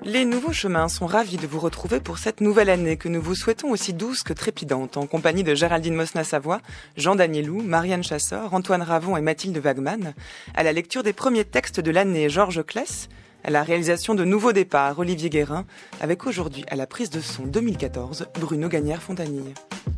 Les Nouveaux Chemins sont ravis de vous retrouver pour cette nouvelle année que nous vous souhaitons aussi douce que trépidante, en compagnie de Géraldine Mosna-Savoie, Jean Danielou, Marianne Chassor, Antoine Ravon et Mathilde Wagman, à la lecture des premiers textes de l'année Georges Claes, à la réalisation de Nouveaux Départs Olivier Guérin, avec aujourd'hui à la prise de son 2014 Bruno Gagnère-Fontanille.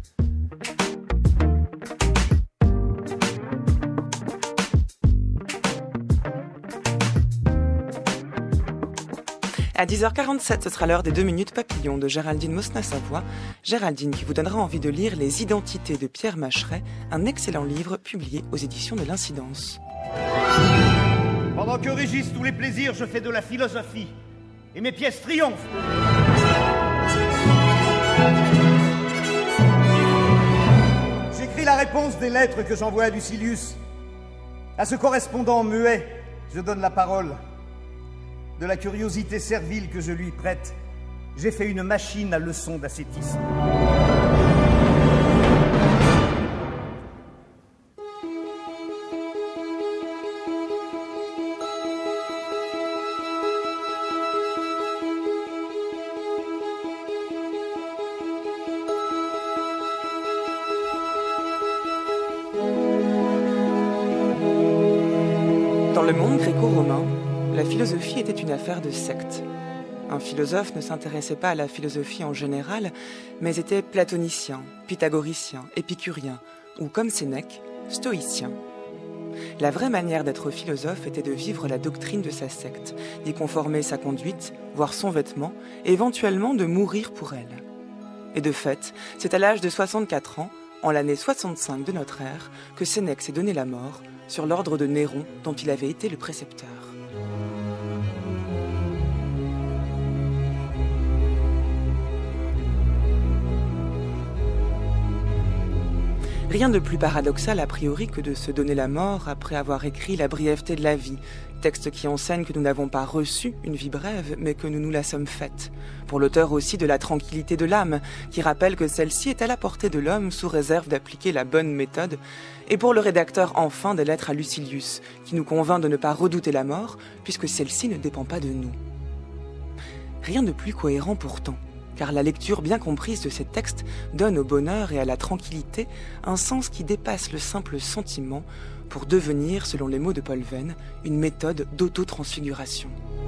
À 10h47, ce sera l'heure des 2 minutes papillons de Géraldine Mosna-Savoie. Géraldine qui vous donnera envie de lire Les Identités de Pierre Macheret, un excellent livre publié aux éditions de l'Incidence. Pendant que régissent tous les plaisirs, je fais de la philosophie. Et mes pièces triomphent. J'écris la réponse des lettres que j'envoie à Lucilius. À ce correspondant muet, je donne la parole. De la curiosité servile que je lui prête, j'ai fait une machine à leçons d'ascétisme. Dans le monde gréco-romain, la philosophie était une affaire de secte. Un philosophe ne s'intéressait pas à la philosophie en général, mais était platonicien, pythagoricien, épicurien, ou comme Sénèque, stoïcien. La vraie manière d'être philosophe était de vivre la doctrine de sa secte, d'y conformer sa conduite, voire son vêtement, et éventuellement de mourir pour elle. Et de fait, c'est à l'âge de 64 ans, en l'année 65 de notre ère, que Sénèque s'est donné la mort, sur l'ordre de Néron, dont il avait été le précepteur. Rien de plus paradoxal a priori que de se donner la mort après avoir écrit La brièveté de la vie, texte qui enseigne que nous n'avons pas reçu une vie brève, mais que nous nous la sommes faite. Pour l'auteur aussi de La tranquillité de l'âme, qui rappelle que celle-ci est à la portée de l'homme sous réserve d'appliquer la bonne méthode, et pour le rédacteur enfin des lettres à Lucilius, qui nous convainc de ne pas redouter la mort, puisque celle-ci ne dépend pas de nous. Rien de plus cohérent pourtant, car la lecture bien comprise de ces textes donne au bonheur et à la tranquillité un sens qui dépasse le simple sentiment pour devenir, selon les mots de Paul Venn, une méthode d'auto-transfiguration.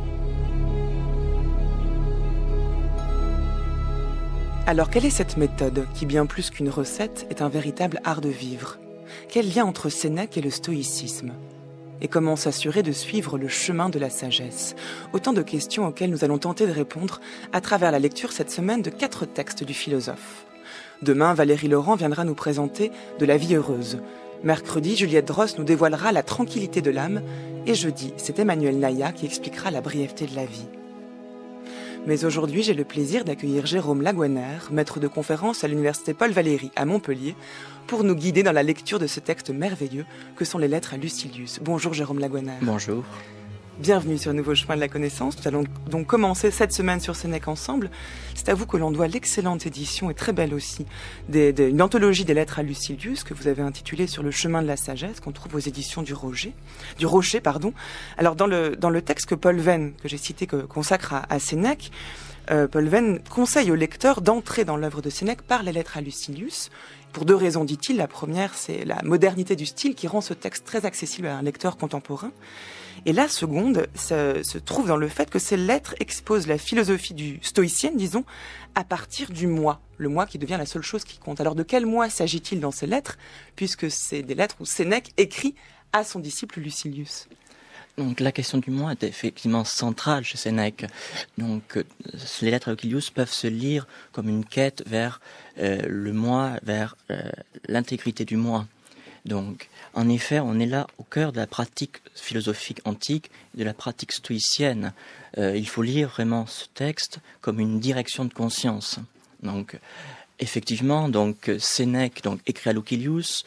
Alors quelle est cette méthode qui, bien plus qu'une recette, est un véritable art de vivre ? Quel lien entre Sénèque et le stoïcisme ? Et comment s'assurer de suivre le chemin de la sagesse ? Autant de questions auxquelles nous allons tenter de répondre à travers la lecture cette semaine de 4 textes du philosophe. Demain, Valérie Laurent viendra nous présenter De la vie heureuse. Mercredi, Juliette Dross nous dévoilera La tranquillité de l'âme. Et jeudi, c'est Emmanuel Naya qui expliquera La brièveté de la vie. Mais aujourd'hui, j'ai le plaisir d'accueillir Jérôme Laguenner, maître de conférence à l'université Paul Valéry à Montpellier, pour nous guider dans la lecture de ce texte merveilleux que sont les lettres à Lucilius. Bonjour Jérôme Laguenner. Bonjour. Bienvenue sur Nouveau Chemin de la Connaissance. Nous allons donc commencer cette semaine sur Sénèque ensemble. C'est à vous que l'on doit l'excellente édition, et très belle aussi, une anthologie des lettres à Lucilius que vous avez intitulée Sur le chemin de la sagesse, qu'on trouve aux éditions du Rocher. Alors dans le texte que Paul Venn, que j'ai cité, que consacre à Sénèque, Paul Venn conseille au lecteur d'entrer dans l'œuvre de Sénèque par les lettres à Lucilius. Pour 2 raisons, dit-il. La première, c'est la modernité du style qui rend ce texte très accessible à un lecteur contemporain. Et la seconde se trouve dans le fait que ces lettres exposent la philosophie stoïcienne, disons, à partir du moi. Le moi qui devient la seule chose qui compte. Alors de quel moi s'agit-il dans ces lettres, puisque c'est des lettres où Sénèque écrit à son disciple Lucilius ? Donc la question du moi est effectivement centrale chez Sénèque. Donc les lettres à Lucilius peuvent se lire comme une quête vers le moi, vers l'intégrité du moi. Donc, en effet, on est là au cœur de la pratique philosophique antique, de la pratique stoïcienne. Il faut lire vraiment ce texte comme une direction de conscience. Donc, effectivement, Sénèque écrit à Lucilius,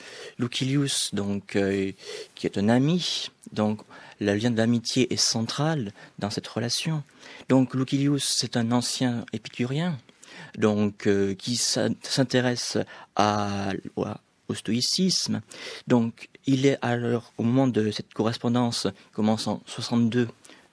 qui est un ami. Donc, le lien de l'amitié est central dans cette relation. Donc, Lucilius, c'est un ancien épicurien, qui s'intéresse au stoïcisme. Donc, il est alors, au moment de cette correspondance, qui commence en 62,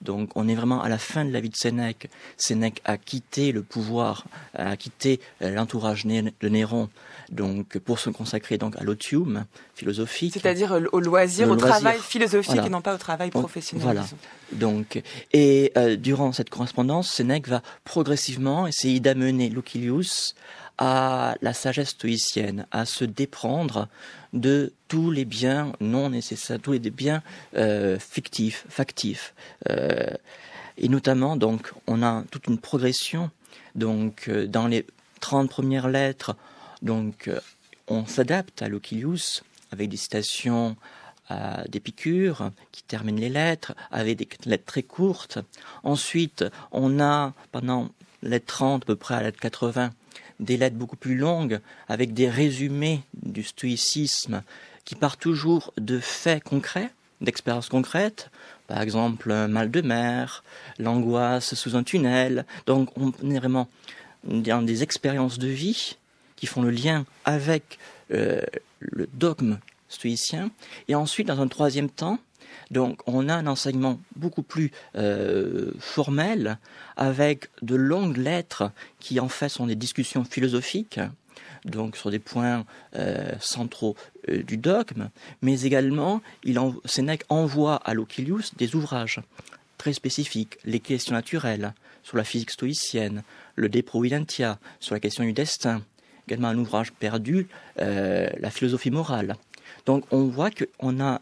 Donc on est vraiment à la fin de la vie de Sénèque. Sénèque a quitté le pouvoir, a quitté l'entourage de Néron, donc pour se consacrer donc à l'otium philosophique. C'est-à-dire au loisir, au travail philosophique et non pas au travail professionnel. Voilà. Donc, durant cette correspondance, Sénèque va progressivement essayer d'amener Lucilius à la sagesse stoïcienne, à se déprendre de tous les biens non nécessaires, tous les biens fictifs, factifs. Et notamment, donc, on a toute une progression. Donc, dans les 30 premières lettres, donc, on s'adapte à Lucilius avec des citations d'Épicure qui terminent les lettres, avec des lettres très courtes. Ensuite, on a, pendant les lettres 30 à peu près à la lettre 80, des lettres beaucoup plus longues, avec des résumés du stoïcisme qui partent toujours de faits concrets, d'expériences concrètes, par exemple un mal de mer, l'angoisse sous un tunnel. Donc on est vraiment dans des expériences de vie qui font le lien avec le dogme stoïcien. Et ensuite, dans un troisième temps, donc on a un enseignement beaucoup plus formel, avec de longues lettres qui en fait sont des discussions philosophiques, donc sur des points centraux du dogme, mais également Sénèque envoie à Lucilius des ouvrages très spécifiques, les questions naturelles, sur la physique stoïcienne, le De Providentia, sur la question du destin, également un ouvrage perdu, la philosophie morale. Donc on voit qu'on a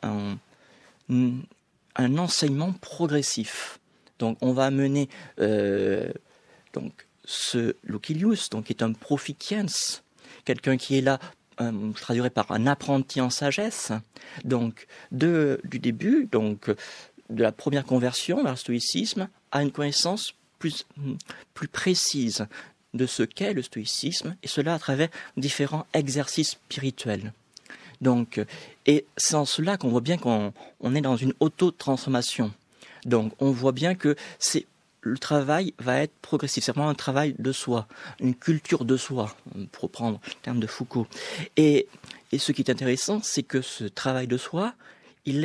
un enseignement progressif. Donc on va amener donc ce Lucilius, donc qui est un proficiens, quelqu'un qui est là, je traduirais par un apprenti en sagesse. Donc du début, donc de la première conversion vers le stoïcisme, à une connaissance plus précise de ce qu'est le stoïcisme, et cela à travers différents exercices spirituels. Donc, et c'est en cela qu'on voit bien qu'on est dans une auto-transformation. Donc, on voit bien que le travail va être progressif. C'est vraiment un travail de soi, une culture de soi, pour reprendre le terme de Foucault. Et ce qui est intéressant, c'est que ce travail de soi, il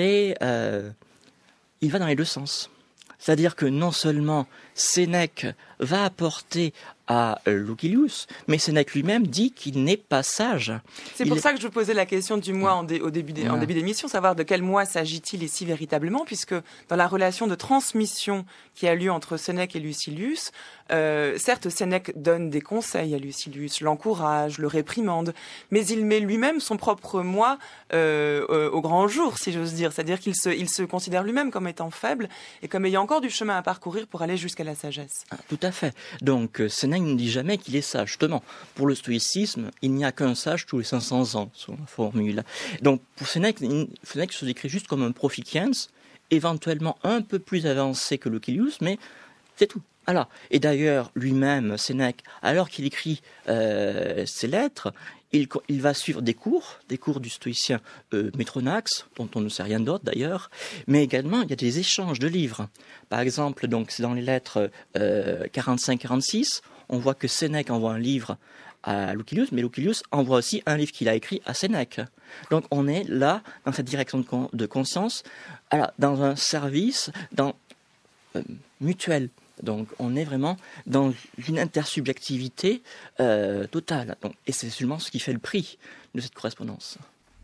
va dans les deux sens. C'est-à-dire que non seulement Sénèque va apporter à Lucilius, mais Sénèque lui-même dit qu'il n'est pas sage. C'est pour ça que je vous posais la question du moi en début d'émission, savoir de quel moi s'agit-il ici véritablement, puisque dans la relation de transmission qui a lieu entre Sénèque et Lucilius, certes Sénèque donne des conseils à Lucilius, l'encourage, le réprimande, mais il met lui-même son propre moi au grand jour, si j'ose dire. C'est-à-dire qu'il se considère lui-même comme étant faible et comme ayant encore du chemin à parcourir pour aller jusqu'à la sagesse. Tout à fait. Donc Sénèque ne dit jamais qu'il est sage. Justement, pour le stoïcisme, il n'y a qu'un sage tous les 500 ans, selon la formule. Donc pour Sénèque se décrit juste comme un proficiens, éventuellement un peu plus avancé que Lucilius, mais c'est tout. Alors, et d'ailleurs, lui-même, Sénèque, alors qu'il écrit ses lettres, il va suivre des cours du stoïcien Métronax, dont on ne sait rien d'autre d'ailleurs, mais également il y a des échanges de livres. Par exemple, donc c'est dans les lettres 45-46, on voit que Sénèque envoie un livre à Lucilius, mais Lucilius envoie aussi un livre qu'il a écrit à Sénèque. Donc on est là, dans cette direction de conscience, dans un service mutuel. Donc on est vraiment dans une intersubjectivité totale. Donc, et c'est seulement ce qui fait le prix de cette correspondance.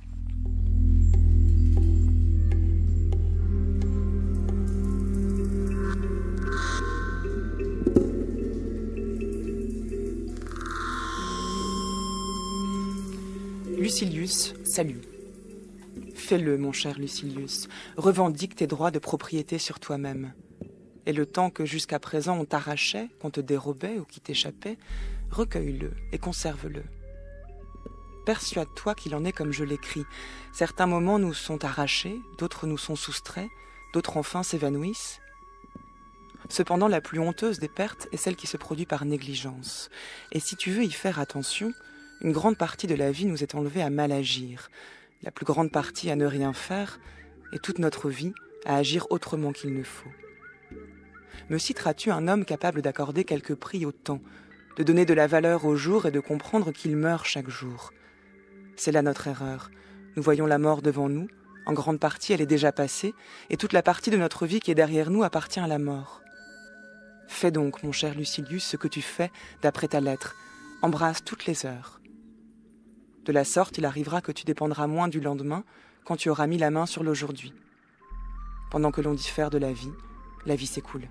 Lucilius, salut. Fais-le, mon cher Lucilius. Revendique tes droits de propriété sur toi-même. Et le temps que jusqu'à présent on t'arrachait, qu'on te dérobait ou qui t'échappait, recueille-le et conserve-le. Persuade-toi qu'il en est comme je l'écris. Certains moments nous sont arrachés, d'autres nous sont soustraits, d'autres enfin s'évanouissent. Cependant, la plus honteuse des pertes est celle qui se produit par négligence. Et si tu veux y faire attention, une grande partie de la vie nous est enlevée à mal agir, la plus grande partie à ne rien faire, et toute notre vie à agir autrement qu'il ne faut. Me citeras-tu un homme capable d'accorder quelque prix au temps, de donner de la valeur au jour et de comprendre qu'il meurt chaque jour? C'est là notre erreur. Nous voyons la mort devant nous, En grande partie, elle est déjà passée, et toute la partie de notre vie qui est derrière nous appartient à la mort. Fais donc, mon cher Lucilius, ce que tu fais d'après ta lettre. Embrasse toutes les heures. De la sorte, il arrivera que tu dépendras moins du lendemain quand tu auras mis la main sur l'aujourd'hui. Pendant que l'on diffère de la vie s'écoule.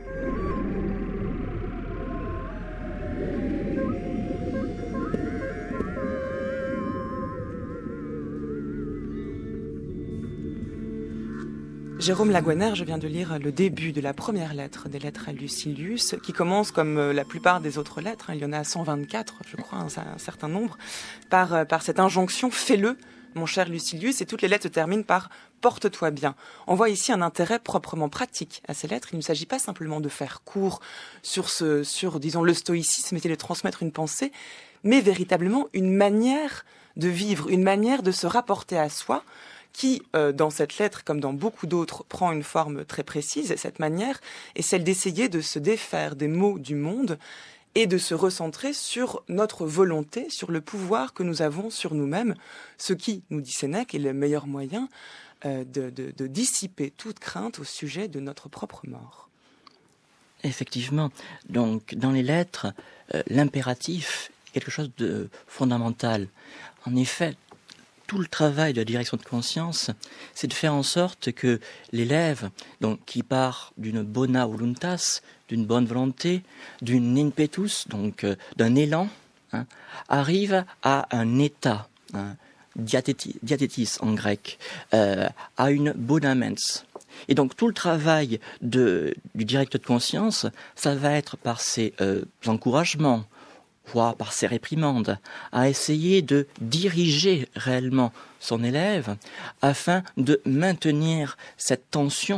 Jérôme Laguenère, je viens de lire le début de la première lettre des lettres à Lucilius, qui commence comme la plupart des autres lettres, il y en a 124, je crois, un certain nombre, par cette injonction « fais-le ». Mon cher Lucilius, et toutes les lettres se terminent par « porte-toi bien ». On voit ici un intérêt proprement pratique à ces lettres. Il ne s'agit pas simplement de faire court sur disons, le stoïcisme et de transmettre une pensée, mais véritablement une manière de vivre, une manière de se rapporter à soi, qui, dans cette lettre, comme dans beaucoup d'autres, prend une forme très précise. Et cette manière est celle d'essayer de se défaire des maux du monde et de se recentrer sur notre volonté, sur le pouvoir que nous avons sur nous-mêmes, ce qui, nous dit Sénèque, est le meilleur moyen de dissiper toute crainte au sujet de notre propre mort. Effectivement. Donc, dans les lettres, l'impératif est quelque chose de fondamental. En effet, tout le travail de la direction de conscience, c'est de faire en sorte que l'élève, donc qui part d'une bona voluntas, d'une bonne volonté, d'une impetus, donc d'un élan, arrive à un état, diathetis en grec, à une bonamens. Et donc tout le travail du directeur de conscience, ça va être par ses encouragements, voire par ses réprimandes, à essayer de diriger réellement son élève afin de maintenir cette tension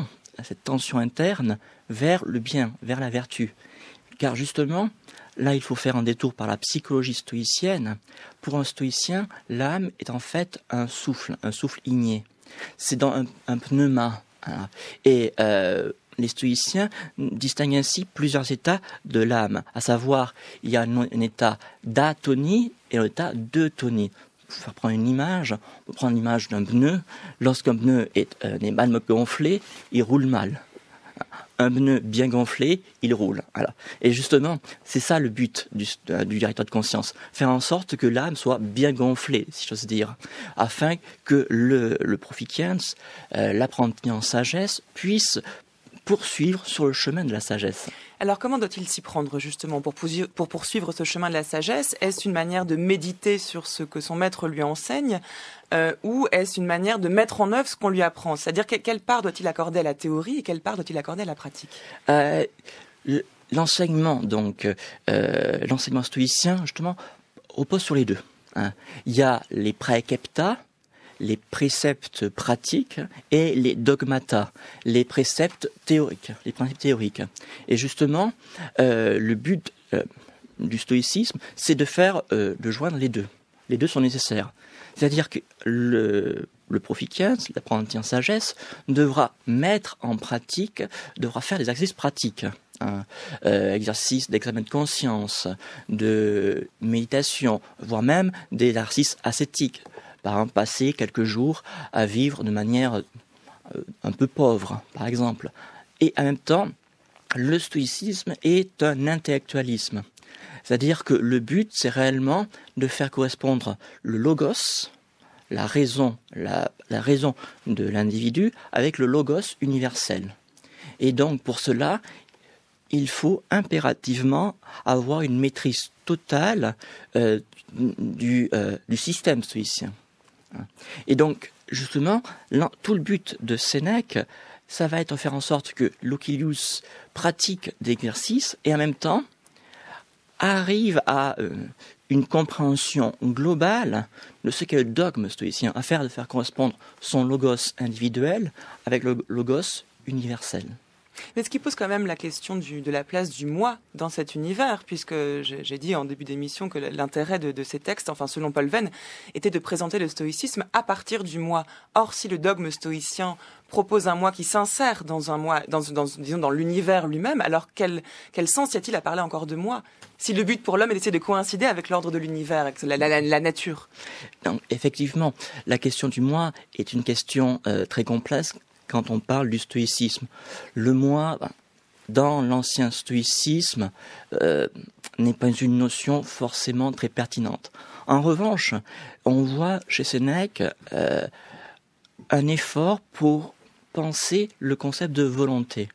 interne vers le bien, vers la vertu. Car justement, là il faut faire un détour par la psychologie stoïcienne. Pour un stoïcien, l'âme est en fait un souffle igné. C'est dans un pneuma. Hein. Et les stoïciens distinguent ainsi plusieurs états de l'âme, à savoir, il y a un état d'atonie et un état d'eutonie. Pour faire prendre une image, on peut prendre l'image d'un pneu. Lorsqu'un pneu est mal gonflé, il roule mal. Un pneu bien gonflé, il roule. Voilà. Et justement, c'est ça le but du directeur de conscience. Faire en sorte que l'âme soit bien gonflée, si j'ose dire, afin que le proficiens, l'apprenti en sagesse, puisse poursuivre sur le chemin de la sagesse. Alors comment doit-il s'y prendre justement pour poursuivre ce chemin de la sagesse? Est-ce une manière de méditer sur ce que son maître lui enseigne ou est-ce une manière de mettre en œuvre ce qu'on lui apprend? C'est-à-dire quelle part doit-il accorder à la théorie et quelle part doit-il accorder à la pratique? L'enseignement stoïcien justement repose sur les deux. Hein. Il y a les praecepta, les préceptes pratiques et les dogmata, les préceptes théoriques, les principes théoriques. Et justement, le but du stoïcisme, c'est de joindre les deux. Les deux sont nécessaires. C'est-à-dire que le proficiens, l'apprenti en sagesse, devra mettre en pratique, devra faire des exercices pratiques. Exercices d'examen de conscience, de méditation, voire même des exercices ascétiques. Par exemple, passer quelques jours à vivre de manière un peu pauvre, par exemple. Et en même temps, le stoïcisme est un intellectualisme. C'est-à-dire que le but, c'est réellement de faire correspondre le logos, la raison de l'individu, avec le logos universel. Et donc, pour cela, il faut impérativement avoir une maîtrise totale du système stoïcien. Et donc, justement, tout le but de Sénèque, ça va être de faire en sorte que Lucilius pratique des exercices et en même temps arrive à une compréhension globale de ce qu'est le dogme stoïcien, à faire correspondre son logos individuel avec le logos universel. Mais ce qui pose quand même la question de la place du moi dans cet univers, puisque j'ai dit en début d'émission que l'intérêt de ces textes, enfin selon Paul Venn, était de présenter le stoïcisme à partir du moi. Or, si le dogme stoïcien propose un moi qui s'insère dans un moi, disons dans l'univers lui-même, alors quel sens y a-t-il à parler encore de moi, si le but pour l'homme est d'essayer de coïncider avec l'ordre de l'univers, avec la nature? Donc, effectivement, la question du moi est une question très complexe quand on parle du stoïcisme. Le moi, dans l'ancien stoïcisme, n'est pas une notion forcément très pertinente. En revanche, on voit chez Sénèque un effort pour penser le concept de volonté.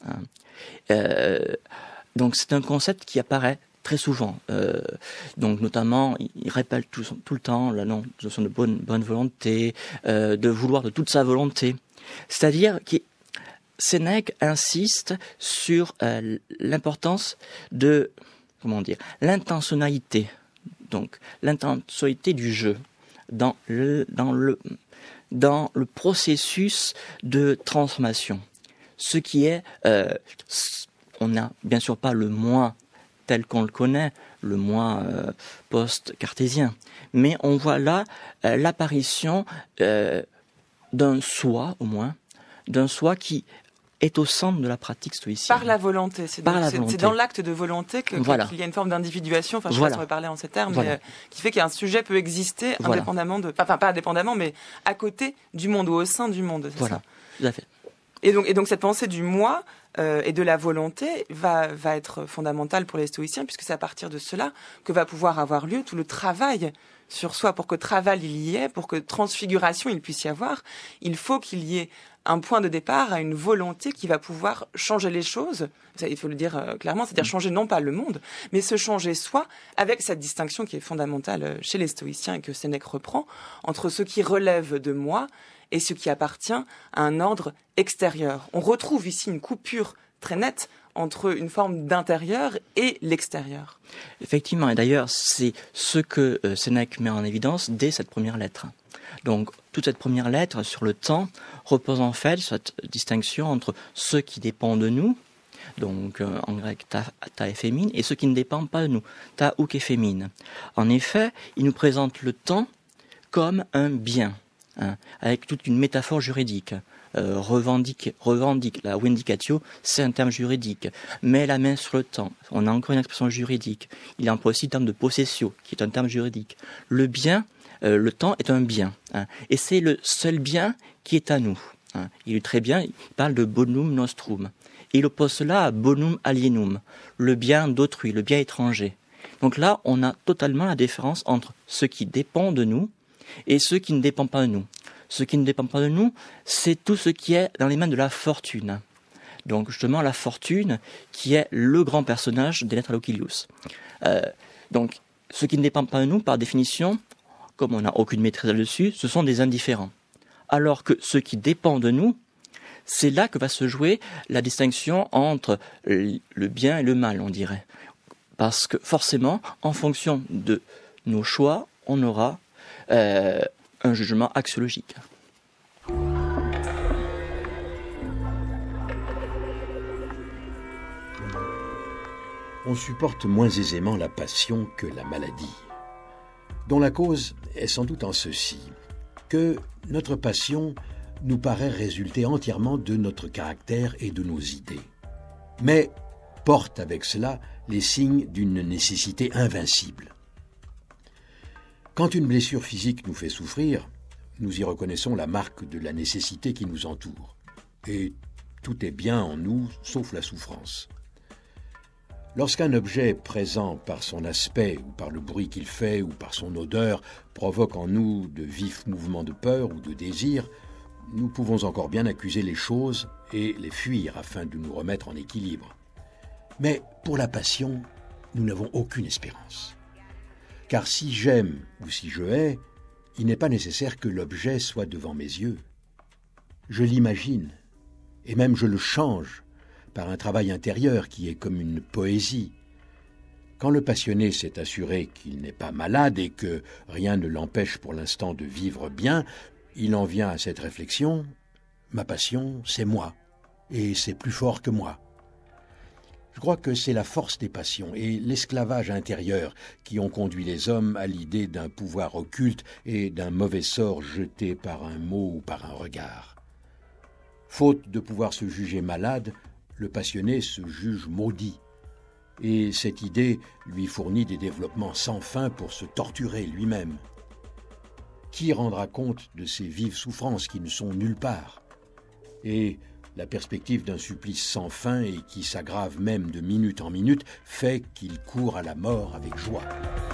Donc c'est un concept qui apparaît très souvent. Donc notamment, il répète tout le temps la notion de bonne volonté, de vouloir de toute sa volonté. C'est-à-dire que Sénèque insiste sur l'importance de, l'intentionnalité. Donc l'intentionnalité du jeu dans le processus de transformation. Ce qui est, on n'a bien sûr pas le moi tel qu'on le connaît, le moi post-cartésien, mais on voit là l'apparition d'un soi, au moins, d'un soi qui est au centre de la pratique stoïcienne. Par la volonté. C'est dans l'acte de volonté qu'il y a une forme d'individuation, enfin je sais pas si on va parler en ces termes, mais qui fait qu'un sujet peut exister indépendamment pas indépendamment, mais à côté du monde ou au sein du monde. C'est ça. Tout à fait. Et donc cette pensée du moi et de la volonté va être fondamentale pour les stoïciens, puisque c'est à partir de cela que va pouvoir avoir lieu tout le travail sur soi. Pour que travail il y ait, pour que transfiguration il puisse y avoir, il faut qu'il y ait un point de départ à une volonté qui va pouvoir changer les choses. Ça, il faut le dire clairement, c'est-à-dire changer non pas le monde, mais se changer soi, avec cette distinction qui est fondamentale chez les stoïciens et que Sénèque reprend, entre ce qui relève de moi et ce qui appartient à un ordre extérieur. On retrouve ici une coupure très nette entre une forme d'intérieur et l'extérieur. Effectivement, et d'ailleurs, c'est ce que Sénèque met en évidence dès cette première lettre. Donc, toute cette première lettre sur le temps repose en fait sur cette distinction entre ce qui dépend de nous, donc en grec ta et fémine, et ce qui ne dépend pas de nous, ta ou fémine. En effet, il nous présente le temps comme un bien, avec toute une métaphore juridique. Revendique, la vindicatio, c'est un terme juridique. Met la main sur le temps, on a encore une expression juridique. Il emploie aussi le terme de possessio, qui est un terme juridique. Le bien, le temps est un bien, et c'est le seul bien qui est à nous. Il est très bien, il parle de bonum nostrum. Et il oppose cela à bonum alienum, le bien d'autrui, le bien étranger. Donc là, on a totalement la différence entre ce qui dépend de nous et ce qui ne dépend pas de nous. Ce qui ne dépend pas de nous, c'est tout ce qui est dans les mains de la fortune. Donc justement, la fortune qui est le grand personnage des lettres à Lucilius. Donc, ce qui ne dépend pas de nous, par définition, comme on n'a aucune maîtrise là-dessus, ce sont des indifférents. Alors que ce qui dépend de nous, c'est là que va se jouer la distinction entre le bien et le mal, on dirait. Parce que forcément, en fonction de nos choix, on aura un jugement axiologique. On supporte moins aisément la passion que la maladie, dont la cause est sans doute en ceci, que notre passion nous paraît résulter entièrement de notre caractère et de nos idées, mais porte avec cela les signes d'une nécessité invincible. Quand une blessure physique nous fait souffrir, nous y reconnaissons la marque de la nécessité qui nous entoure. Et tout est bien en nous, sauf la souffrance. Lorsqu'un objet présent par son aspect, ou par le bruit qu'il fait, ou par son odeur, provoque en nous de vifs mouvements de peur ou de désir, nous pouvons encore bien accuser les choses et les fuir afin de nous remettre en équilibre. Mais pour la passion, nous n'avons aucune espérance. Car si j'aime ou si je hais, il n'est pas nécessaire que l'objet soit devant mes yeux. Je l'imagine, et même je le change par un travail intérieur qui est comme une poésie. Quand le passionné s'est assuré qu'il n'est pas malade et que rien ne l'empêche pour l'instant de vivre bien, il en vient à cette réflexion : ma passion, c'est moi, et c'est plus fort que moi. Je crois que c'est la force des passions et l'esclavage intérieur qui ont conduit les hommes à l'idée d'un pouvoir occulte et d'un mauvais sort jeté par un mot ou par un regard. Faute de pouvoir se juger malade, le passionné se juge maudit. Et cette idée lui fournit des développements sans fin pour se torturer lui-même. Qui rendra compte de ces vives souffrances qui ne sont nulle part? Et la perspective d'un supplice sans fin et qui s'aggrave même de minute en minute fait qu'il court à la mort avec joie.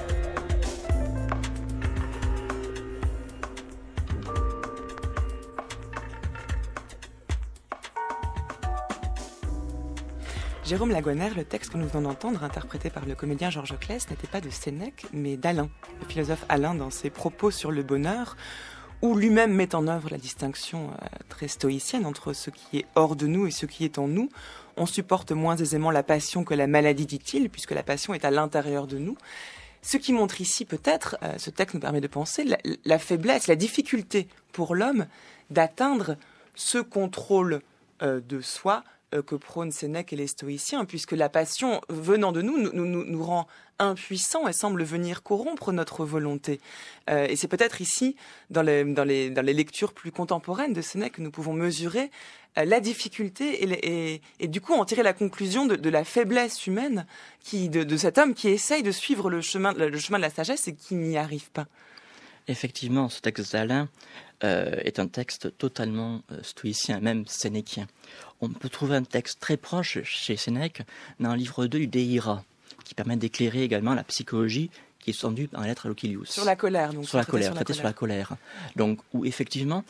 Jérôme Laguenère, le texte que nous venons d'entendre, interprété par le comédien Georges Claes, n'était pas de Sénèque, mais d'Alain, le philosophe Alain, dans ses propos sur le bonheur, où lui-même met en œuvre la distinction très stoïcienne entre ce qui est hors de nous et ce qui est en nous. On supporte moins aisément la passion que la maladie, dit-il, puisque la passion est à l'intérieur de nous. Ce qui montre ici peut-être, ce texte nous permet de penser, la faiblesse, la difficulté pour l'homme d'atteindre ce contrôle de soi que prônent Sénèque et les stoïciens, puisque la passion venant de nous rend impuissants et semble venir corrompre notre volonté. Et c'est peut-être ici, dans les lectures plus contemporaines de Sénèque, que nous pouvons mesurer la difficulté et du coup en tirer la conclusion de la faiblesse humaine de cet homme qui essaye de suivre le chemin de la sagesse et qui n'y arrive pas. Effectivement, ce texte d'Alain est un texte totalement stoïcien, même sénéquien. On peut trouver un texte très proche chez Sénèque dans le livre 2 du De Ira, qui permet d'éclairer également la psychologie qui est sondue dans la lettre à Lucilius. Sur la colère, donc. Sur la colère. Donc, où effectivement,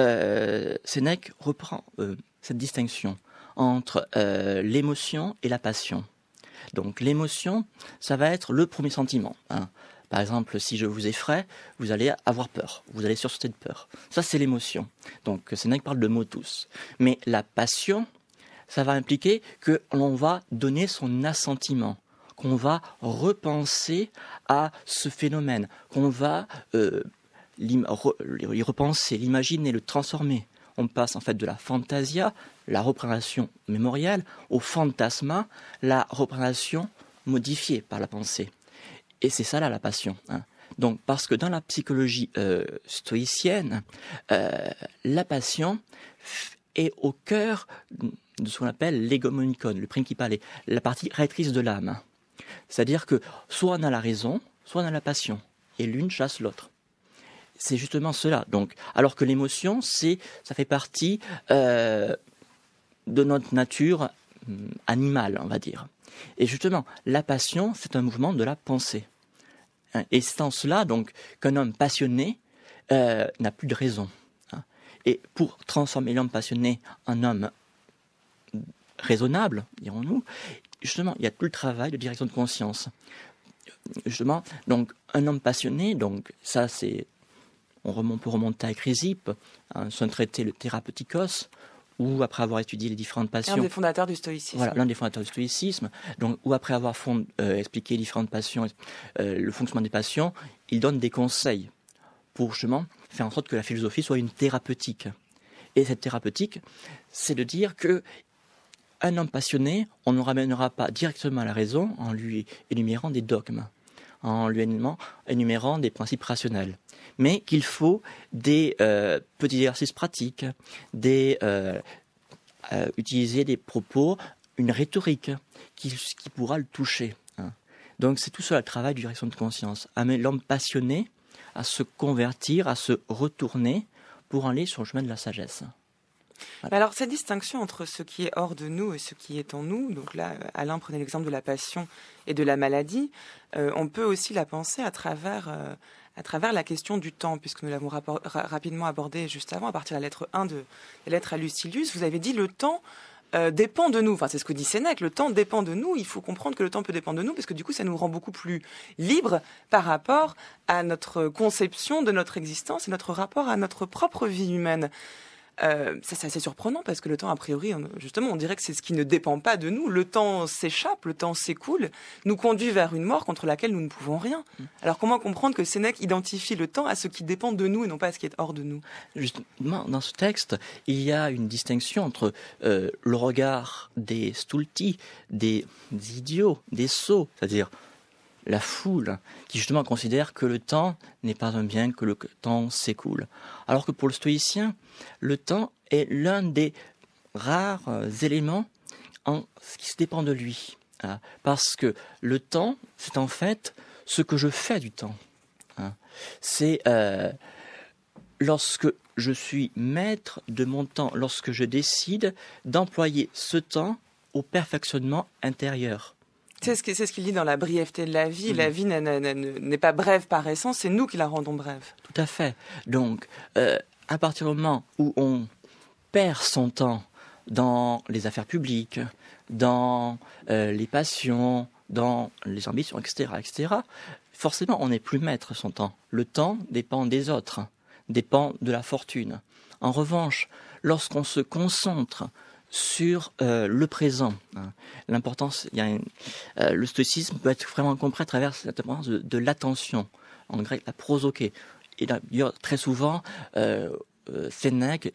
Sénèque reprend cette distinction entre l'émotion et la passion. Donc, l'émotion, ça va être le premier sentiment, hein. Par exemple, si je vous effraie, vous allez avoir peur, vous allez sursauter de peur. Ça, c'est l'émotion. Donc, Sénèque parle de motus. Mais la passion, ça va impliquer que l'on va donner son assentiment, qu'on va repenser à ce phénomène, qu'on va y repenser, l'imaginer, le transformer. On passe en fait de la fantasia, la représentation mémorielle, au fantasma, la représentation modifiée par la pensée. Et c'est ça là la passion, hein. Donc parce que dans la psychologie stoïcienne, la passion est au cœur de ce qu'on appelle l'égomonikon, le principale, la partie réactrice de l'âme. C'est-à-dire que soit on a la raison, soit on a la passion, et l'une chasse l'autre. C'est justement cela. Donc, alors que l'émotion, ça fait partie de notre nature animale, on va dire. Et justement, la passion, c'est un mouvement de la pensée. Et c'est en cela donc qu'un homme passionné n'a plus de raison. Et pour transformer l'homme passionné en homme raisonnable, dirons-nous, justement, il y a tout le travail de direction de conscience. Justement, donc un homme passionné, donc ça c'est, on peut remonter à Chrysippe, son traité le Thérapeutikos, ou après avoir étudié les différentes passions. L'un des fondateurs du stoïcisme. Voilà, l'un des fondateurs du stoïcisme. Donc, ou après avoir expliqué les différentes passions, le fonctionnement des passions, il donne des conseils pour justement faire en sorte que la philosophie soit une thérapeutique. Et cette thérapeutique, c'est de dire que un homme passionné, on ne ramènera pas directement à la raison en lui énumérant des dogmes, en lui énumérant des principes rationnels, mais qu'il faut des petits exercices pratiques, utiliser des propos, une rhétorique qui pourra le toucher, hein. Donc c'est tout ça le travail de direction de conscience, amener l'homme passionné à se convertir, à se retourner pour aller sur le chemin de la sagesse. Voilà. Alors cette distinction entre ce qui est hors de nous et ce qui est en nous, donc là Alain prenait l'exemple de la passion et de la maladie, on peut aussi la penser à travers la question du temps, puisque nous l'avons rapidement abordé juste avant, à partir de la lettre 1 de la lettre à Lucilius. Vous avez dit le temps dépend de nous. Enfin, c'est ce que dit Sénèque, le temps dépend de nous. Il faut comprendre que le temps peut dépendre de nous, parce que du coup, ça nous rend beaucoup plus libres par rapport à notre conception de notre existence et notre rapport à notre propre vie humaine. c'est assez surprenant parce que le temps, a priori, justement, on dirait que c'est ce qui ne dépend pas de nous. Le temps s'échappe, le temps s'écoule, nous conduit vers une mort contre laquelle nous ne pouvons rien. Alors comment comprendre que Sénèque identifie le temps à ce qui dépend de nous et non pas à ce qui est hors de nous? Justement, dans ce texte, il y a une distinction entre le regard des stulti, des idiots, des sots, c'est-à-dire la foule, qui justement considère que le temps n'est pas un bien, que le temps s'écoule. Alors que pour le stoïcien, le temps est l'un des rares éléments qui se dépend de lui. Parce que le temps, c'est en fait ce que je fais du temps. C'est lorsque je suis maître de mon temps, lorsque je décide d'employer ce temps au perfectionnement intérieur. C'est ce qu'il dit dans La brièveté de la vie. La vie n'est pas brève par essence, c'est nous qui la rendons brève. Tout à fait. Donc, à partir du moment où on perd son temps dans les affaires publiques, dans les passions, dans les ambitions, etc., forcément, on n'est plus maître de son temps. Le temps dépend des autres, dépend de la fortune. En revanche, lorsqu'on se concentre sur le présent. L'importance, le stoïcisme peut être vraiment compris à travers cette importance de l'attention, en grec la prosoké. Et d'ailleurs, très souvent, Sénèque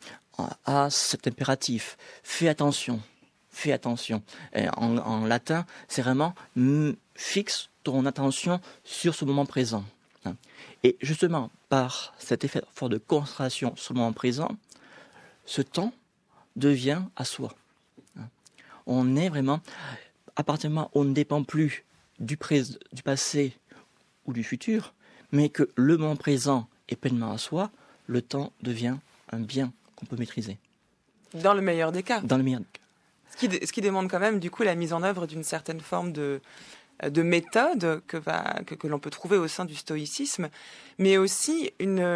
a cet impératif. Fais attention. Et en latin, c'est vraiment fixe ton attention sur ce moment présent. Et justement, par cet effet fort de concentration sur le moment présent, ce temps devient à soi. On est vraiment, à partir du moment où on ne dépend plus du passé ou du futur, mais que le moment présent est pleinement à soi, le temps devient un bien qu'on peut maîtriser. Dans le meilleur des cas. Dans le meilleur des cas. Ce qui demande quand même, du coup, la mise en œuvre d'une certaine forme de méthode que l'on peut trouver au sein du stoïcisme, mais aussi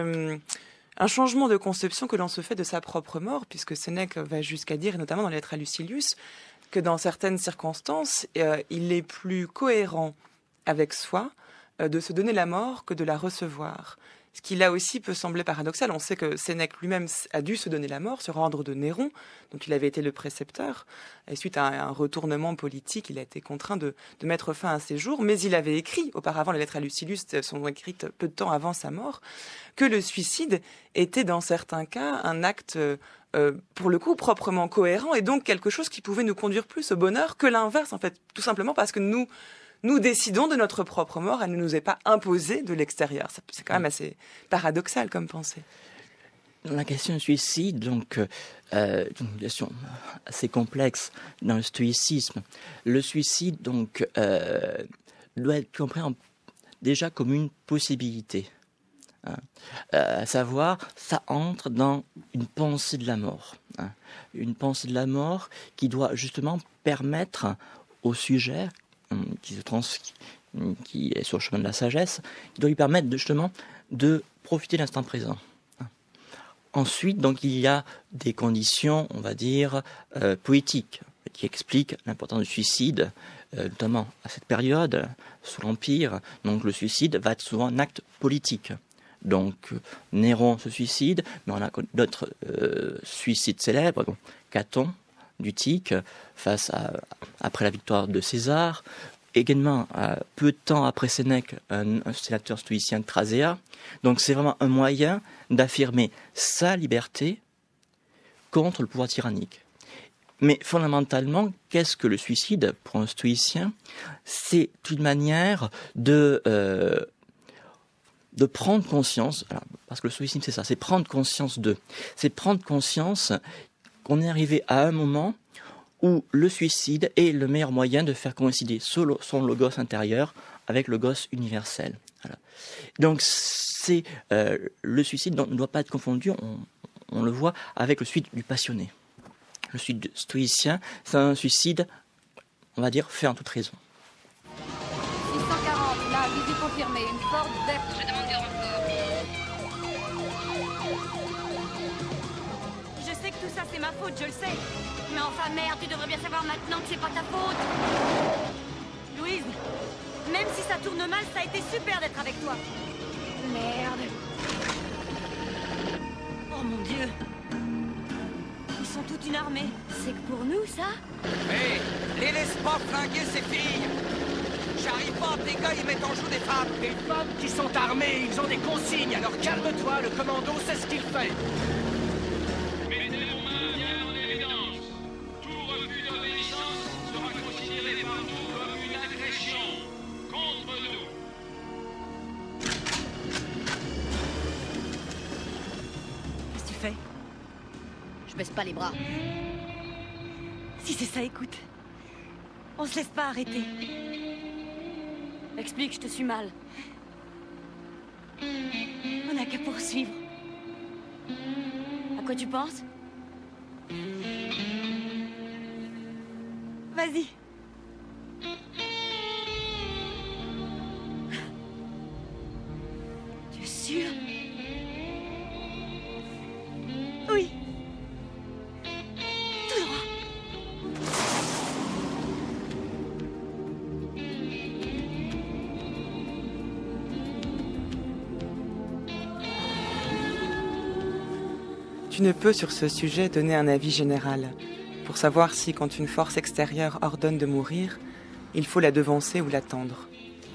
un changement de conception que l'on se fait de sa propre mort, puisque Sénèque va jusqu'à dire, notamment dans la lettre à Lucilius, que dans certaines circonstances, il est plus cohérent avec soi de se donner la mort que de la recevoir. Ce qui là aussi peut sembler paradoxal. On sait que Sénèque lui-même a dû se donner la mort sur ordre de Néron, dont il avait été le précepteur. Et suite à un retournement politique, il a été contraint de mettre fin à ses jours. Mais il avait écrit, auparavant, les lettres à Lucilius sont écrites peu de temps avant sa mort, que le suicide était dans certains cas un acte, pour le coup, proprement cohérent et donc quelque chose qui pouvait nous conduire plus au bonheur que l'inverse, en fait. Tout simplement parce que nous décidons de notre propre mort, elle ne nous est pas imposée de l'extérieur. C'est quand même assez paradoxal comme pensée. La question du suicide, donc, une question assez complexe dans le stoïcisme. Le suicide, donc, doit être compris déjà comme une possibilité. À savoir, ça entre dans une pensée de la mort. Une pensée de la mort qui doit justement permettre au sujet qui est sur le chemin de la sagesse, qui doit lui permettre justement de profiter de l'instant présent. Ensuite, donc, il y a des conditions, on va dire, poétiques, qui expliquent l'importance du suicide, notamment à cette période, sous l'Empire. Donc, le suicide va être souvent un acte politique. Donc, Néron se suicide, mais on a d'autres suicides célèbres, donc Caton, d'Utique, après la victoire de César. Également, peu de temps après Sénèque, un sénateur stoïcien, Thrasea. Donc c'est vraiment un moyen d'affirmer sa liberté contre le pouvoir tyrannique. Mais fondamentalement, qu'est-ce que le suicide pour un stoïcien? C'est une manière de prendre conscience, alors, parce que le stoïcisme c'est ça, c'est prendre conscience qu'on est arrivé à un moment où le suicide est le meilleur moyen de faire coïncider son logos intérieur avec le logos universel. Voilà. Donc le suicide ne doit pas être confondu, on le voit, avec le suicide du passionné. Le suicide stoïcien, c'est un suicide, on va dire, fait en toute raison. 640, là, visite confirmée, une forte depth. Je demande du renfort. Je sais que tout ça c'est ma faute, je le sais. Mais enfin merde, tu devrais bien savoir maintenant que c'est pas ta faute. Louise, même si ça tourne mal, ça a été super d'être avec toi. Merde. Oh mon Dieu. toute une armée. C'est que pour nous, ça? Hé, les laisse pas flinguer ces filles. J'arrive pas, des gars, ils mettent en joue des femmes. Des femmes qui sont armées, ils ont des consignes, alors calme-toi, le commando sait ce qu'il fait. Mettez vos mains bien en évidence. Tout refus d'obéissance sera considéré par nous comme une agression contre nous. Qu'est-ce que tu fais? Je baisse pas les bras. Si c'est ça, écoute. On se laisse pas arrêter. Explique, je te suis mal. On n'a qu'à poursuivre. À quoi tu penses? Vas-y. Tu es sûr? Oui. Tout droit. Tu ne peux sur ce sujet donner un avis général, pour savoir si, quand une force extérieure ordonne de mourir, il faut la devancer ou l'attendre.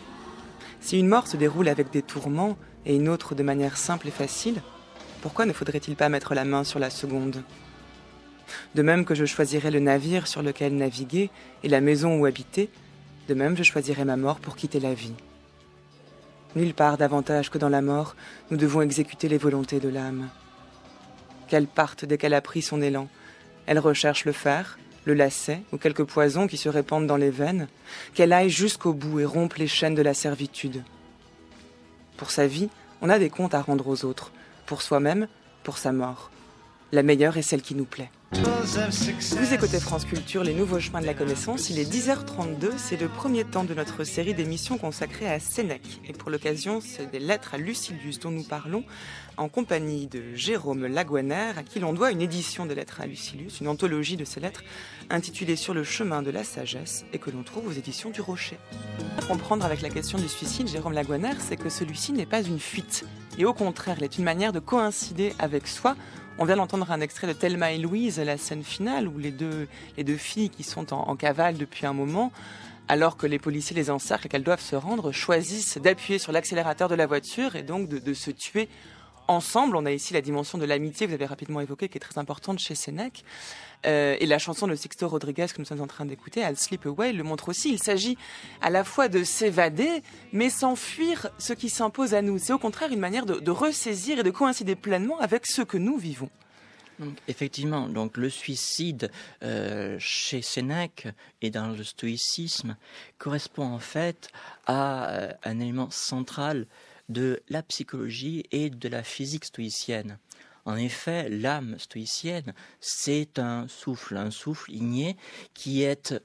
Si une mort se déroule avec des tourments et une autre de manière simple et facile, pourquoi ne faudrait-il pas mettre la main sur la seconde? De même que je choisirais le navire sur lequel naviguer et la maison où habiter, de même je choisirais ma mort pour quitter la vie. Nulle part davantage que dans la mort, nous devons exécuter les volontés de l'âme. Qu'elle parte dès qu'elle a pris son élan. Elle recherche le fer, le lacet ou quelques poisons qui se répandent dans les veines, qu'elle aille jusqu'au bout et rompe les chaînes de la servitude. Pour sa vie, on a des comptes à rendre aux autres, pour soi-même, pour sa mort. La meilleure est celle qui nous plaît. Vous écoutez France Culture, les nouveaux chemins de la connaissance. Il est 10h32, c'est le premier temps de notre série d'émissions consacrée à Sénèque. Et pour l'occasion, c'est des lettres à Lucilius dont nous parlons en compagnie de Jérôme Laguaner, à qui l'on doit une édition des lettres à Lucilius, une anthologie de ces lettres intitulée Sur le chemin de la sagesse et que l'on trouve aux éditions du Rocher. À comprendre avec la question du suicide, Jérôme Laguaner, c'est que celui-ci n'est pas une fuite. Et au contraire, il est une manière de coïncider avec soi. On vient d'entendre un extrait de Thelma et Louise, la scène finale, où les deux filles qui sont en cavale depuis un moment, alors que les policiers les encerclent et qu'elles doivent se rendre, choisissent d'appuyer sur l'accélérateur de la voiture et donc de se tuer ensemble. On a ici la dimension de l'amitié, vous avez rapidement évoqué, qui est très importante chez Sénèque. Et la chanson de Sixto Rodriguez que nous sommes en train d'écouter, I'll Slip Away, le montre aussi. Il s'agit à la fois de s'évader, mais sans fuir ce qui s'impose à nous. C'est au contraire une manière de ressaisir et de coïncider pleinement avec ce que nous vivons. Donc, effectivement, donc le suicide chez Sénèque et dans le stoïcisme correspond en fait à un élément central de la psychologie et de la physique stoïcienne. En effet, l'âme stoïcienne, c'est un souffle igné qui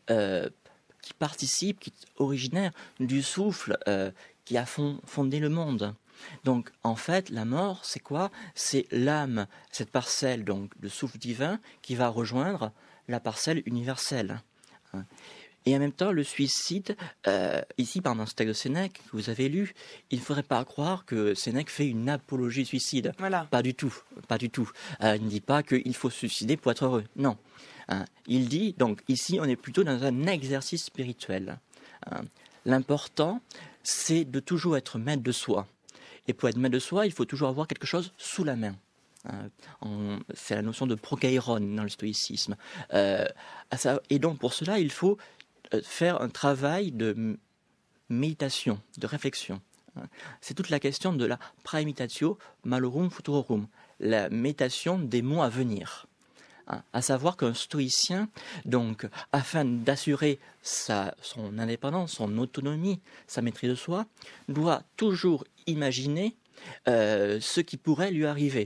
participe, qui est originaire du souffle qui a fondé le monde. Donc, en fait, la mort, c'est quoi? C'est l'âme, cette parcelle donc de souffle divin qui va rejoindre la parcelle universelle. Et en même temps, le suicide, ici, dans ce texte de Sénèque que vous avez lu, il ne faudrait pas croire que Sénèque fait une apologie du suicide. Voilà. Pas du tout. Il ne dit pas qu'il faut se suicider pour être heureux. Non. Il dit, donc, ici, on est plutôt dans un exercice spirituel. L'important, c'est de toujours être maître de soi. Et pour être maître de soi, il faut toujours avoir quelque chose sous la main. C'est la notion de prokairon dans le stoïcisme. Et donc, pour cela, il faut faire un travail de méditation, de réflexion. C'est toute la question de la praemitatio malorum futurorum, la méditation des mots à venir. À savoir qu'un stoïcien, donc, afin d'assurer son indépendance, son autonomie, sa maîtrise de soi, doit toujours imaginer ce qui pourrait lui arriver.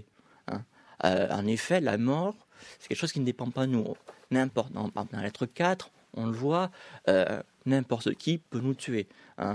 En effet, la mort, c'est quelque chose qui ne dépend pas de nous. N'importe, dans la lettre 4, on le voit, n'importe qui peut nous tuer.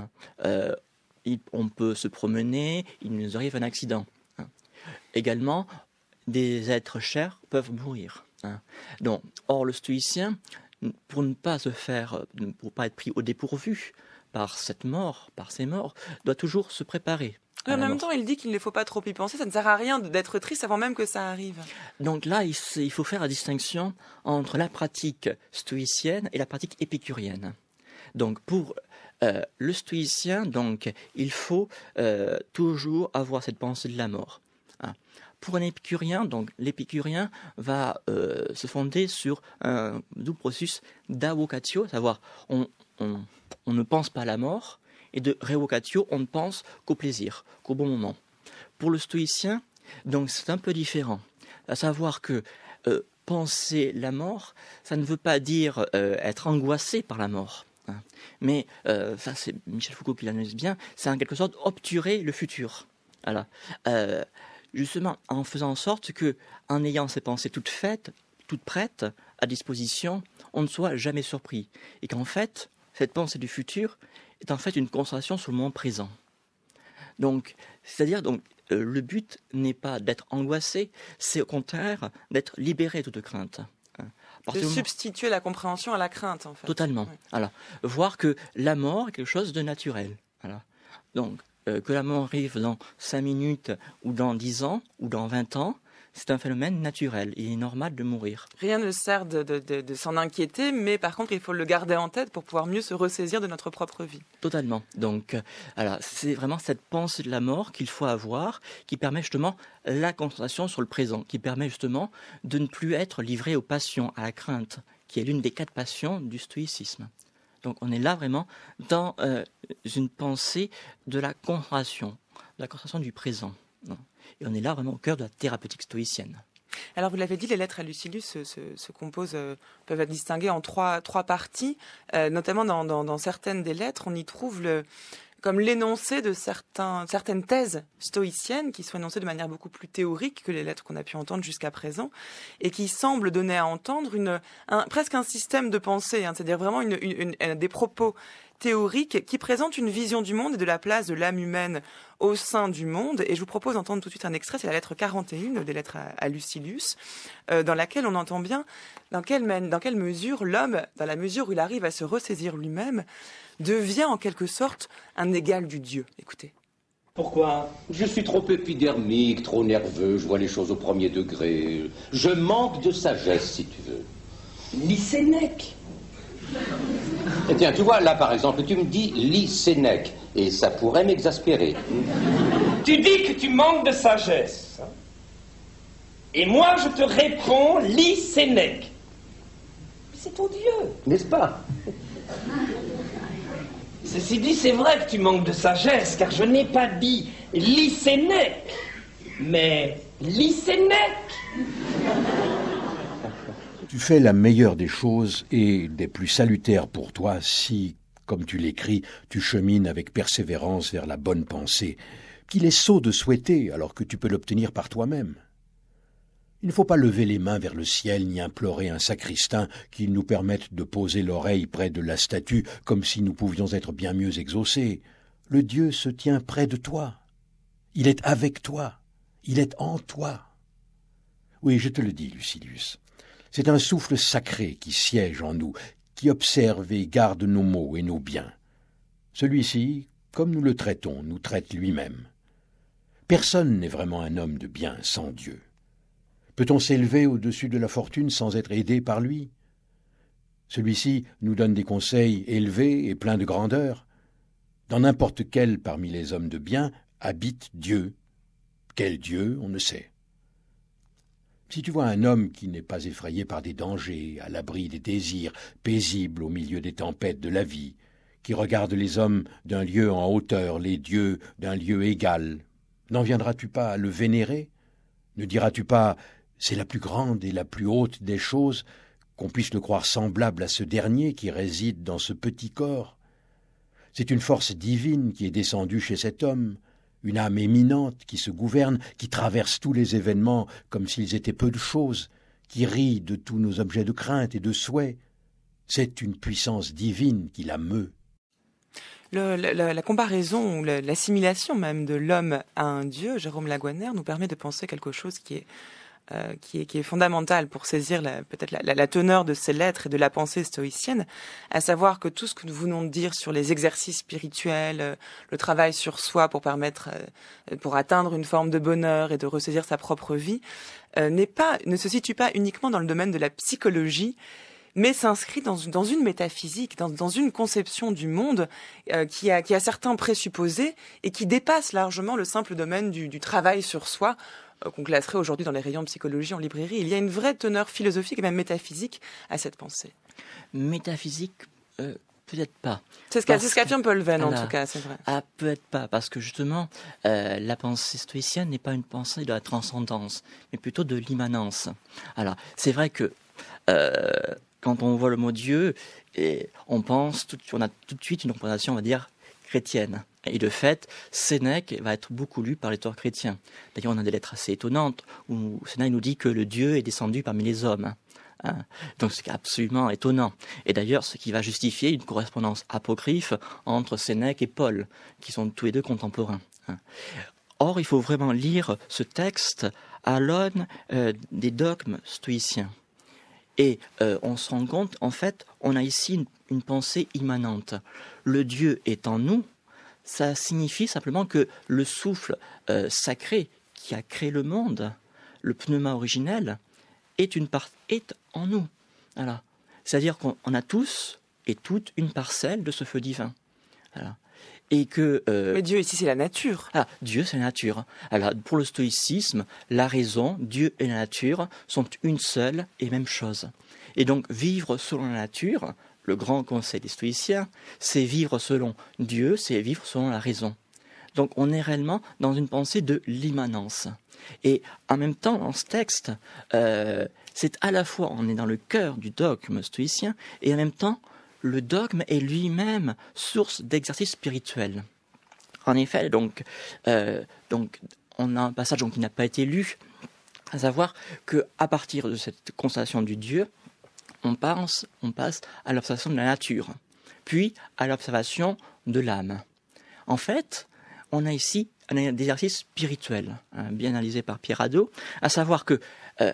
On peut se promener, il nous arrive un accident. Également, des êtres chers peuvent mourir. Donc, or, le stoïcien, pour ne pas être pris au dépourvu par cette mort, par ces morts, doit toujours se préparer. En même temps, il dit qu'il ne faut pas trop y penser. Ça ne sert à rien d'être triste avant même que ça arrive. Donc là, il faut faire la distinction entre la pratique stoïcienne et la pratique épicurienne. Donc pour le stoïcien, donc, il faut toujours avoir cette pensée de la mort. Hein. Pour un épicurien, donc l'épicurien va se fonder sur un double processus d'avocatio, à savoir on ne pense pas à la mort, et de revocatio, on ne pense qu'au plaisir, qu'au bon moment. Pour le stoïcien, donc c'est un peu différent, à savoir que penser la mort, ça ne veut pas dire être angoissé par la mort. Hein. Mais ça, c'est Michel Foucault qui l'analyse bien, c'est en quelque sorte obturer le futur. Voilà. Justement, en faisant en sorte que, en ayant ces pensées toutes faites, toutes prêtes, à disposition, on ne soit jamais surpris. Et qu'en fait, cette pensée du futur est en fait une concentration sur le moment présent. Donc, c'est-à-dire, le but n'est pas d'être angoissé, c'est au contraire d'être libéré de toute crainte. De substituer la compréhension à la crainte, en fait. Totalement. Oui. Alors, voir que la mort est quelque chose de naturel. Voilà. Donc, que la mort arrive dans 5 minutes, ou dans 10 ans, ou dans 20 ans, c'est un phénomène naturel. Il est normal de mourir. Rien ne sert de s'en inquiéter, mais par contre, il faut le garder en tête pour pouvoir mieux se ressaisir de notre propre vie. Totalement. Donc, c'est vraiment cette pensée de la mort qu'il faut avoir, qui permet justement la concentration sur le présent, qui permet justement de ne plus être livré aux passions, à la crainte, qui est l'une des 4 passions du stoïcisme. Donc, on est là vraiment dans une pensée de la concentration du présent. Et on est là vraiment au cœur de la thérapeutique stoïcienne. Alors, vous l'avez dit, les lettres à Lucilius se composent, peuvent être distinguées en trois parties. Notamment dans certaines des lettres, on y trouve comme l'énoncé de certaines thèses stoïciennes qui sont énoncées de manière beaucoup plus théorique que les lettres qu'on a pu entendre jusqu'à présent et qui semblent donner à entendre presque un système de pensée, hein, c'est-à-dire vraiment des propos théoriques qui présentent une vision du monde et de la place de l'âme humaine au sein du monde. Et je vous propose d'entendre tout de suite un extrait, c'est la lettre 41 des lettres à Lucilius, dans laquelle on entend bien dans quelle mesure l'homme, dans la mesure où il arrive à se ressaisir lui-même, devient en quelque sorte un égal du Dieu. Écoutez. Pourquoi ? Je suis trop épidermique, trop nerveux, je vois les choses au premier degré. Je manque de sagesse, si tu veux. Lis Sénèque. Eh bien, tu vois, là, par exemple, tu me dis « lis Sénèque » et ça pourrait m'exaspérer. Tu dis que tu manques de sagesse. Et moi, je te réponds « lis Sénèque ». C'est ton Dieu. N'est-ce pas ? Ceci dit, c'est vrai que tu manques de sagesse, car je n'ai pas dit « lis Sénèque », mais « lis Sénèque ». Tu fais la meilleure des choses et des plus salutaires pour toi si, comme tu l'écris, tu chemines avec persévérance vers la bonne pensée, qu'il est sot de souhaiter alors que tu peux l'obtenir par toi-même. Il ne faut pas lever les mains vers le ciel ni implorer un sacristain qu'il nous permette de poser l'oreille près de la statue comme si nous pouvions être bien mieux exaucés. Le Dieu se tient près de toi. Il est avec toi. Il est en toi. Oui, je te le dis, Lucilius. C'est un souffle sacré qui siège en nous, qui observe et garde nos maux et nos biens. Celui-ci, comme nous le traitons, nous traite lui-même. Personne n'est vraiment un homme de bien sans Dieu. Peut-on s'élever au-dessus de la fortune sans être aidé par lui ? Celui-ci nous donne des conseils élevés et pleins de grandeur. Dans n'importe quel parmi les hommes de bien habite Dieu. Quel Dieu, on ne sait. Si tu vois un homme qui n'est pas effrayé par des dangers, à l'abri des désirs, paisible au milieu des tempêtes de la vie, qui regarde les hommes d'un lieu en hauteur, les dieux d'un lieu égal, n'en viendras-tu pas à le vénérer ? Ne diras-tu pas « c'est la plus grande et la plus haute des choses » qu'on puisse le croire semblable à ce dernier qui réside dans ce petit corps ? C'est une force divine qui est descendue chez cet homme, une âme éminente qui se gouverne, qui traverse tous les événements comme s'ils étaient peu de choses, qui rit de tous nos objets de crainte et de souhait. C'est une puissance divine qui la meut. La comparaison ou l'assimilation même de l'homme à un dieu, Jérôme Laguarnère, nous permet de penser quelque chose qui est qui est fondamentale pour saisir peut-être la teneur de ces lettres et de la pensée stoïcienne, à savoir que tout ce que nous venons de dire sur les exercices spirituels, le travail sur soi pour atteindre une forme de bonheur et de ressaisir sa propre vie, ne se situe pas uniquement dans le domaine de la psychologie, mais s'inscrit dans une métaphysique, dans une conception du monde qui a certains présupposés et qui dépasse largement le simple domaine du travail sur soi, qu'on classerait aujourd'hui dans les rayons de psychologie en librairie. Il y a une vraie teneur philosophique et même métaphysique à cette pensée. Métaphysique, peut-être pas. C'est ce qu'affirme Paul Venn, en tout cas, c'est vrai. Ah, peut-être pas, parce que justement, la pensée stoïcienne n'est pas une pensée de la transcendance, mais plutôt de l'immanence. Alors, c'est vrai que quand on voit le mot Dieu, on a tout de suite une représentation, on va dire, chrétienne. Et de fait, Sénèque va être beaucoup lu par les lecteurs chrétiens. D'ailleurs, on a des lettres assez étonnantes où Sénèque nous dit que le Dieu est descendu parmi les hommes. Donc c'est absolument étonnant. Et d'ailleurs, ce qui va justifier une correspondance apocryphe entre Sénèque et Paul, qui sont tous les deux contemporains. Or, il faut vraiment lire ce texte à l'aune des dogmes stoïciens. Et on se rend compte, en fait, on a ici une pensée immanente. Le Dieu est en nous, ça signifie simplement que le souffle sacré qui a créé le monde, le pneuma originel, est en nous. Voilà. C'est-à-dire qu'on a tous et toutes une parcelle de ce feu divin. Voilà. Et que, mais Dieu ici, c'est la nature. Ah, Dieu, c'est la nature. Alors, pour le stoïcisme, la raison, Dieu et la nature sont une seule et même chose. Et donc, vivre selon la nature, le grand conseil des stoïciens, c'est vivre selon Dieu, c'est vivre selon la raison. Donc, on est réellement dans une pensée de l'immanence. Et en même temps, dans ce texte, c'est à la fois, on est dans le cœur du dogme stoïcien, et en même temps, le dogme est lui-même source d'exercice spirituel. En effet, donc, on a un passage qui n'a pas été lu, à savoir qu'à partir de cette constatation du Dieu, on passe à l'observation de la nature, puis à l'observation de l'âme. En fait, on a ici un exercice spirituel, bien analysé par Pierre Hadot, à savoir que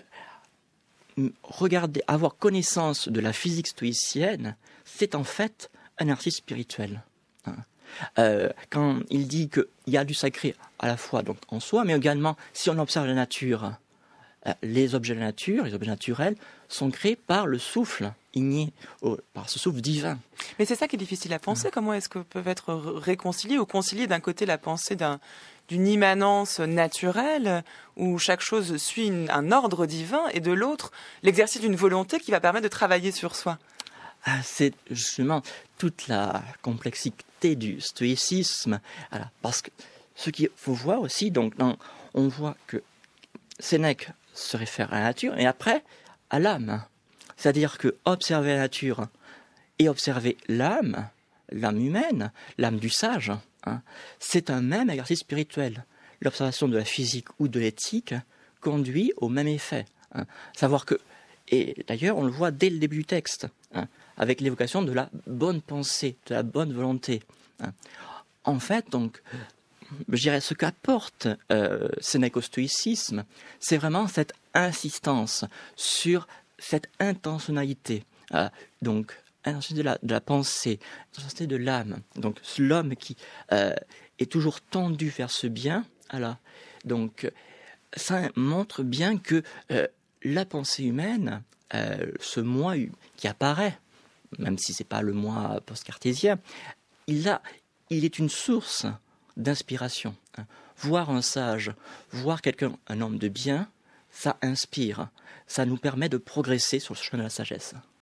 avoir connaissance de la physique stoïcienne, c'est en fait un exercice spirituel. Quand il dit qu'il y a du sacré à la fois donc en soi, mais également si on observe la nature, les objets de la nature, les objets naturels, sont créés par le souffle igné, par ce souffle divin. Mais c'est ça qui est difficile à penser. Comment est-ce que peuvent être réconciliés ou concilier d'un côté la pensée d'une immanence naturelle où chaque chose suit un ordre divin et de l'autre l'exercice d'une volonté qui va permettre de travailler sur soi? C'est justement toute la complexité du stoïcisme. Alors, parce que ce qu'il faut voir aussi, donc, on voit que Sénèque se réfère à la nature et après à l'âme. C'est-à-dire que observer la nature et observer l'âme humaine, l'âme du sage, c'est un même exercice spirituel. L'observation de la physique ou de l'éthique conduit au même effet. Savoir que, et d'ailleurs on le voit dès le début du texte, avec l'évocation de la bonne pensée, de la bonne volonté. En fait, donc, je dirais ce qu'apporte Sénèque au stoïcisme, c'est vraiment cette insistance sur cette intentionnalité. Donc, intentionnalité de la pensée, intentionnalité de l'âme. Donc, l'homme qui est toujours tendu vers ce bien. Donc, ça montre bien que la pensée humaine, ce moi qui apparaît, même si c'est pas le moi post-cartésien, il est une source d'inspiration. Voir un sage, voir un homme de bien, ça inspire. Ça nous permet de progresser sur le chemin de la sagesse.